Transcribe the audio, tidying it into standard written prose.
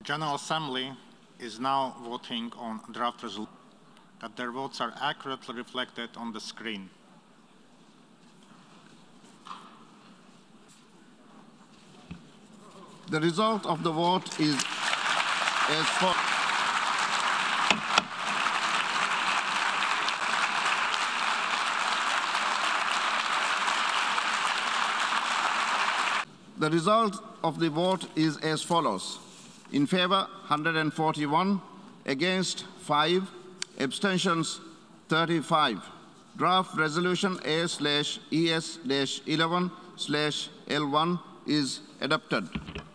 General Assembly is now voting on draft resolution that their votes are accurately reflected on the screen. The result of the vote is as follows. The result of the vote is as follows. In favor, 141, against 5, abstentions 35. Draft resolution A/ES-11/L1 is adopted.